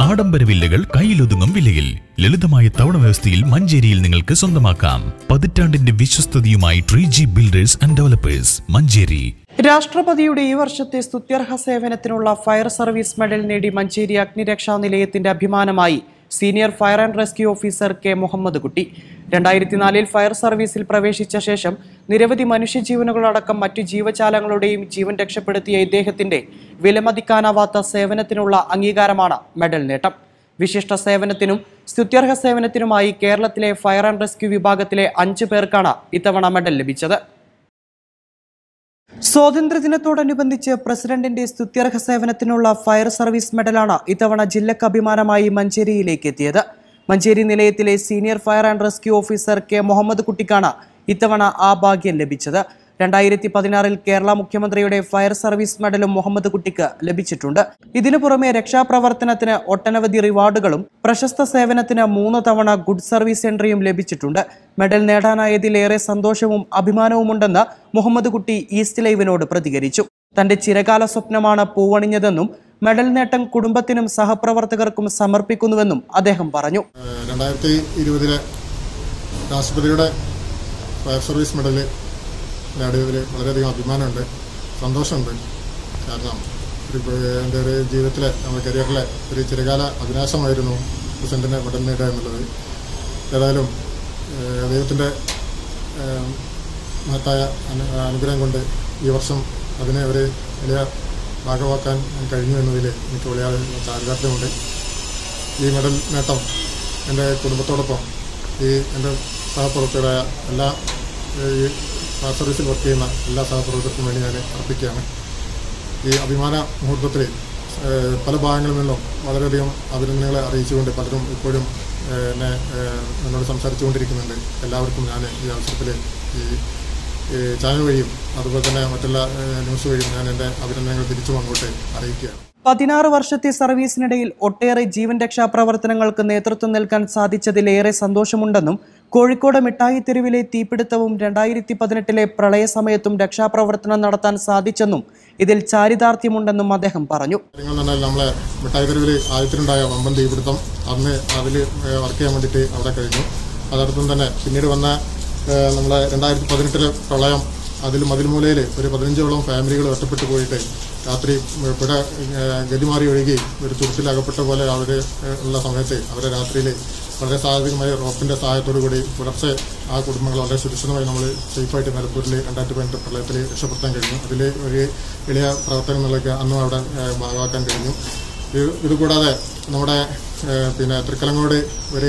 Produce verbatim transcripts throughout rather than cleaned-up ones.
ആഡംബര വില്ലകൾ കയ്യിലൊതുങ്ങും വിലയിൽ ലളിതമായ തവണ വ്യവസ്ഥയിൽ മഞ്ചേരിയിൽ നിങ്ങൾക്ക് സ്വന്തമാക്കാം. പതിറ്റാണ്ടിന്റെ വിശ്വസ്തതയുമായി three G builders and developers, Manjeri. രാഷ്ട്രപതിയുടെ ഈ വർഷത്തെ സ്തുത്യർഹ സേവനത്തിനുള്ള ഫയർ സർവീസ് മെഡൽ നേടി മഞ്ചേരി അഗ്നിരക്ഷാ നിലയത്തിന്റെ അഭിമാനമായി senior fire and rescue officer K Muhammad Kutty. രണ്ടായിരത്തി നാലിൽ ഫയർ സർവീസിൽ പ്രവേശിച്ച ശേഷം നിരവധി മനുഷ്യജീവനുകളടക്കം മറ്റു ജീവജാലങ്ങളുടെയും ജീവൻ രക്ഷപ്പെടുത്തിയ ഇദ്ദേഹത്തിന്റെ വിലമതിക്കാനാവാത്ത സേവനത്തിനുള്ള അംഗീകാരമാണ് മെഡൽ നേട്ടം. വിശിഷ്ട സേവനത്തിനും സ്തുത്യർഹ സേവനത്തിനുമായി കേരളത്തിലെ ഫയർ ആൻഡ് റെസ്ക്യൂ വിഭാഗത്തിലെ അഞ്ചു പേർക്കാണ് ഇത്തവണ മെഡൽ ലഭിച്ചത്. സ്വാതന്ത്ര്യദിനത്തോടനുബന്ധിച്ച് പ്രസിഡന്റിന്റെ സ്തുത്യർഹ സേവനത്തിനുള്ള ഫയർ സർവീസ് മെഡലാണ് ഇത്തവണ ജില്ലക്ക് അഭിമാനമായി മഞ്ചേരിയിലേക്ക് എത്തിയത്. മഞ്ചേരി നിലയത്തിലെ senior fire and rescue officer K Muhammad കുട്ടിക്കാണ് ഇത്തവണ ആ ഭാഗ്യം ലഭിച്ചത്. രണ്ടായിരത്തി പതിനാറിൽ കേരള മുഖ്യമന്ത്രിയുടെ ഫയർ സർവീസ് മെഡലും മുഹമ്മദ് കുട്ടിക്ക് ലഭിച്ചിട്ടുണ്ട്. ഇതിനു പുറമെ രക്ഷാപ്രവർത്തനത്തിന് ഒട്ടനവധി റിവാർഡുകളും പ്രശസ്ത സേവനത്തിന് മൂന്ന് തവണ ഗുഡ് സർവീസ് എൻട്രിയും ലഭിച്ചിട്ടുണ്ട്. മെഡൽ നേടാനായതിൽ ഏറെ സന്തോഷവും അഭിമാനവുമുണ്ടെന്ന് മുഹമ്മദ് കുട്ടി ഈസ്റ്റ് ലൈവിനോട് പ്രതികരിച്ചു. തന്റെ ചിരകാല സ്വപ്നമാണ് പൂവണിഞ്ഞതെന്നും മെഡൽ നേട്ടം കുടുംബത്തിനും സഹപ്രവർത്തകർക്കും സമർപ്പിക്കുന്നുവെന്നും അദ്ദേഹം പറഞ്ഞു. രണ്ടായിരത്തി ഇരുപതിലെ രാഷ്ട്രപതിയുടെ ഫയർ സർവീസ് മെഡല് നേടിയതിൽ വളരെയധികം അഭിമാനമുണ്ട്, സന്തോഷമുണ്ട്. കാരണം എൻ്റെ ഒരു ജീവിതത്തിലെ നമ്മുടെ കരിയറിലെ ഒരു ചിരകാല അഭിലാഷമായിരുന്നു പ്രസിഡന്റിനെ മെഡൽ നേടുക എന്നുള്ളത്. ഏതായാലും ദൈവത്തിൻ്റെ മഹത്തായ അനുഗ്രഹം കൊണ്ട് ഈ വർഷം അതിനെ ഒരു വലിയ ഭാഗമാക്കാൻ കഴിഞ്ഞു എന്നതിൽ എനിക്ക് വലിയ ചാരിതാർത്ഥ്യമുണ്ട്. ഈ മെഡൽ നേട്ടം എൻ്റെ കുടുംബത്തോടൊപ്പം ഈ എൻ്റെ സഹപ്രവർത്തകരായ എല്ലാ ഈ ഫയർ സർവീസിൽ വർക്ക് ചെയ്യുന്ന എല്ലാ സഹപ്രവർത്തകർക്കും വേണ്ടി ഞാൻ അർപ്പിക്കുകയാണ്. ഈ അഭിമാന മുഹൂർത്തത്തിൽ പല ഭാഗങ്ങളിൽ നിന്നും വളരെയധികം അഭിനന്ദനങ്ങളെ അറിയിച്ചുകൊണ്ട് പലരും ഇപ്പോഴും എന്നെ എന്നോട് സംസാരിച്ചുകൊണ്ടിരിക്കുന്നുണ്ട്. എല്ലാവർക്കും ഞാൻ ഈ അവസരത്തിൽ ഈ ചാനൽ വഴിയും അതുപോലെ തന്നെ മറ്റുള്ള ന്യൂസ് വഴിയും ഞാൻ എൻ്റെ അഭിനന്ദനങ്ങൾ തിരിച്ചും അങ്ങോട്ട് അറിയിക്കുകയാണ്. പതിനാറ് വർഷത്തെ സർവീസിനിടയിൽ ഒട്ടേറെ ജീവൻ രക്ഷാ പ്രവർത്തനങ്ങൾക്ക് നേതൃത്വം നൽകാൻ സാധിച്ചതിലേറെ സന്തോഷമുണ്ടെന്നും കോഴിക്കോട് മിഠായി തെരുവിലെ തീപിടുത്തവും രണ്ടായിരത്തി പതിനെട്ടിലെ പ്രളയ സമയത്തും രക്ഷാപ്രവർത്തനം നടത്താൻ സാധിച്ചെന്നും ഇതിൽ ചാരിതാർത്ഥ്യമുണ്ടെന്നും അദ്ദേഹം പറഞ്ഞു. നമ്മളെ മിഠായി തെരുവിൽ ആദ്യത്തിലുണ്ടായ വമ്പൻ തീപിടുത്തം അന്ന് അതിൽ വർക്ക് ചെയ്യാൻ വേണ്ടിയിട്ട് അവിടെ കഴിഞ്ഞു. അതോടൊപ്പം തന്നെ പിന്നീട് വന്ന നമ്മളെ രണ്ടായിരത്തി പതിനെട്ടിലെ പ്രളയം അതിൽ മതിൽമൂലയിൽ ഒരു പതിനഞ്ചോളം ഫാമിലികൾ ഒറ്റപ്പെട്ടു പോയിട്ട് രാത്രി പുഴ ഗതിമാറി ഒഴുകി ഒരു തുരുത്തിലകപ്പെട്ട പോലെ അവർ ഉള്ള സമയത്ത് അവരെ രാത്രിയിൽ വളരെ സാഹചര്യമായ റോപ്പിൻ്റെ സഹായത്തോടു കൂടി പുലർച്ചെ ആ കുടുംബങ്ങൾ വളരെ സുരക്ഷിതമായി നമ്മൾ സേഫായിട്ട് നിലമ്പൂരിൽ രണ്ടായിരത്തി പതിനെട്ട് പ്രളയത്തിൽ രക്ഷപ്പെടുത്താൻ കഴിഞ്ഞു. അതിൽ ഒരു എളിയ പ്രവർത്തനങ്ങളൊക്കെ അന്നും അവിടെ ഭാഗമാക്കാൻ കഴിഞ്ഞു. ഇതുകൂടാതെ നമ്മുടെ പിന്നെ തൃക്കലങ്ങോട് ഒരു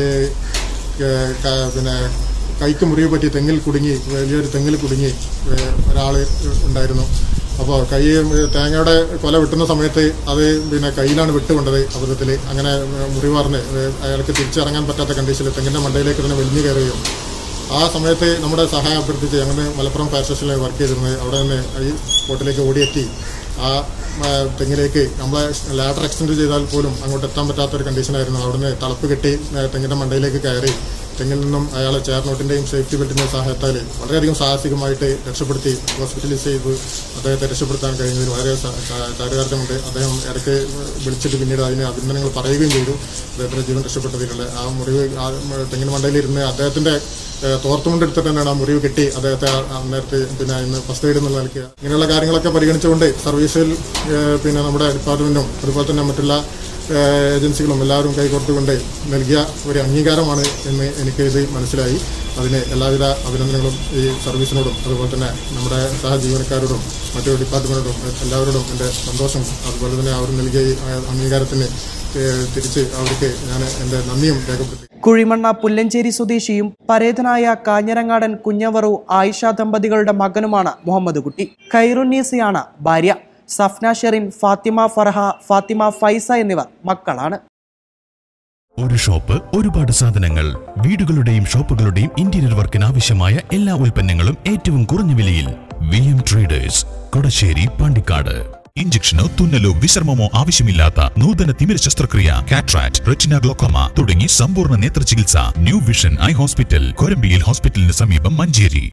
പിന്നെ കൈക്ക് മുറിവ് പറ്റി തെങ്ങിൽ കുടുങ്ങി വലിയൊരു തെങ്ങിൽ കുടുങ്ങി ഒരാൾ ഉണ്ടായിരുന്നു. അപ്പോൾ കൈ തേങ്ങയുടെ കൊല വെട്ടുന്ന സമയത്ത് അത് പിന്നെ കയ്യിലാണ് വിട്ടുകൊണ്ടത് അബദ്ധത്തിൽ. അങ്ങനെ മുറിവാർന്ന് അയാൾക്ക് തിരിച്ചിറങ്ങാൻ പറ്റാത്ത കണ്ടീഷനിൽ തെങ്ങിൻ്റെ മണ്ടയിലേക്ക് തന്നെ വലിഞ്ഞു കയറുകയും ആ സമയത്ത് നമ്മുടെ സഹായം അഭ്യർത്ഥിച്ച് ഞങ്ങൾ മലപ്പുറം ഫയർ സ്റ്റേഷനിൽ വർക്ക് ചെയ്തിരുന്നത് അവിടെ നിന്ന് ഈ സ്പോട്ടിലേക്ക് ഓടിയെത്തി ആ തെങ്ങിലേക്ക് നമ്മളെ ലാഡർ എക്സ്റ്റെൻഡ് ചെയ്താൽ പോലും അങ്ങോട്ട് എത്താൻ പറ്റാത്തൊരു കണ്ടീഷനായിരുന്നു. അവിടുന്ന് തളപ്പ് കെട്ടി തെങ്ങിൻ്റെ മണ്ടയിലേക്ക് കയറി തെങ്ങിൽ നിന്നും അയാളെ ചെയർനോട്ടിൻ്റെയും സേഫ്റ്റി ബെൽറ്റിൻ്റെയും സഹായത്താൽ വളരെയധികം സാഹസികമായിട്ട് രക്ഷപ്പെടുത്തി ഹോസ്പിറ്റലൈസ് ചെയ്ത് അദ്ദേഹത്തെ രക്ഷപ്പെടുത്താൻ കഴിഞ്ഞതിൽ വളരെ ചാരിതാർത്ഥ്യമുണ്ട്. അദ്ദേഹം ഇടയ്ക്ക് വിളിച്ചിട്ട് പിന്നീട് അതിന് അഭിനന്ദനങ്ങൾ പറയുകയും ചെയ്തു. അദ്ദേഹത്തിൻ്റെ ജീവൻ രക്ഷപ്പെട്ടതിലുള്ള ആ മുറിവ് ആ തെങ്ങിന് മണ്ടയിലിരുന്ന് അദ്ദേഹത്തിൻ്റെ തോർത്തുകൊണ്ടെടുത്തിട്ട് തന്നെയാണ് ആ മുറിവ് കെട്ടി അദ്ദേഹത്തെ നേരത്തെ പിന്നെ ഇന്ന് ഫസ്റ്റ് എയ്ഡ് എന്നുള്ള നിലയ്ക്ക് ഇങ്ങനെയുള്ള കാര്യങ്ങളൊക്കെ പരിഗണിച്ചുകൊണ്ട് സർവീസിൽ പിന്നെ നമ്മുടെ ഡിപ്പാർട്ട്മെൻറ്റും അതുപോലെ തന്നെ മറ്റുള്ള ഏജൻസികളും എല്ലാവരും കൈകോർത്തുകൊണ്ട് നൽകിയ ഒരു അംഗീകാരമാണ് എന്ന് എനിക്ക് ഇത് മനസ്സിലായി. അതിന് എല്ലാവിധ അഭിനന്ദനങ്ങളും ഈ സർവീസിനോടും അതുപോലെ തന്നെ നമ്മുടെ സഹജീവനക്കാരോടും മറ്റു ഡിപ്പാർട്ട്മെൻറ്റോടും എല്ലാവരോടും എൻ്റെ സന്തോഷം അതുപോലെ തന്നെ അവർ നൽകിയ ഈ അംഗീകാരത്തിന് തിരിച്ച് അവർക്ക് ഞാൻ എൻ്റെ നന്ദിയും രേഖപ്പെടുത്തി. കുഴിമണ്ണ പുല്ലഞ്ചേരി സ്വദേശിയും പരേതനായ കാഞ്ഞിരങ്ങാടൻ കുഞ്ഞവറു ആയിഷ ദമ്പതികളുടെ മകനുമാണ് മുഹമ്മദ് കുട്ടി. ഖൈറുന്നീസയാണ് ഭാര്യ. സഫ്ന ഷെറിൻ, ഫാത്തിമ ഫർഹ, ഫാത്തിമ ഫൈസ എന്നിവർ മക്കളാണ്. ഒരു ഷോപ്പ്, ഒരുപാട് സാധനങ്ങൾ. വീടുകളുടെയും ഷോപ്പുകളുടെയും ഇന്റീരിയർ വർക്കിന് ആവശ്യമായ എല്ലാ ഉൽപ്പന്നങ്ങളും ഏറ്റവും കുറഞ്ഞ വിലയിൽ. V M traders, Kodassery, Pandikkad. ഇഞ്ചക്ഷനോ തുന്നലോ വിശ്രമമോ ആവശ്യമില്ലാത്ത നൂതന തിമിര ശസ്ത്രക്രിയ, കാട്രാക്ട്, റെറ്റിന ഗ്ലോക്കോമ തുടങ്ങി സമ്പൂർണ്ണ നേത്ര ചികിത്സ. ന്യൂ വിഷൻ ഐ ഹോസ്പിറ്റൽ, കൊരമ്പിയിൽ ഹോസ്പിറ്റലിന് സമീപം, മഞ്ചേരി.